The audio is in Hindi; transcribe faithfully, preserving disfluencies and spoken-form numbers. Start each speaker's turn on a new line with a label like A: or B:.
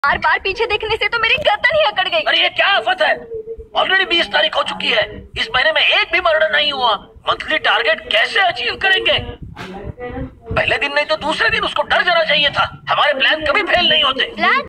A: बार बार पीछे देखने से तो मेरी गर्दन ही अकड़ गई।
B: अरे ये क्या आफत है, ऑलरेडी बीस तारीख हो चुकी है, इस महीने में एक भी मर्डर नहीं हुआ। मंथली टारगेट कैसे अचीव करेंगे? पहले दिन नहीं तो दूसरे दिन उसको डर जाना चाहिए था। हमारे प्लान कभी फेल नहीं होते।
A: प्लान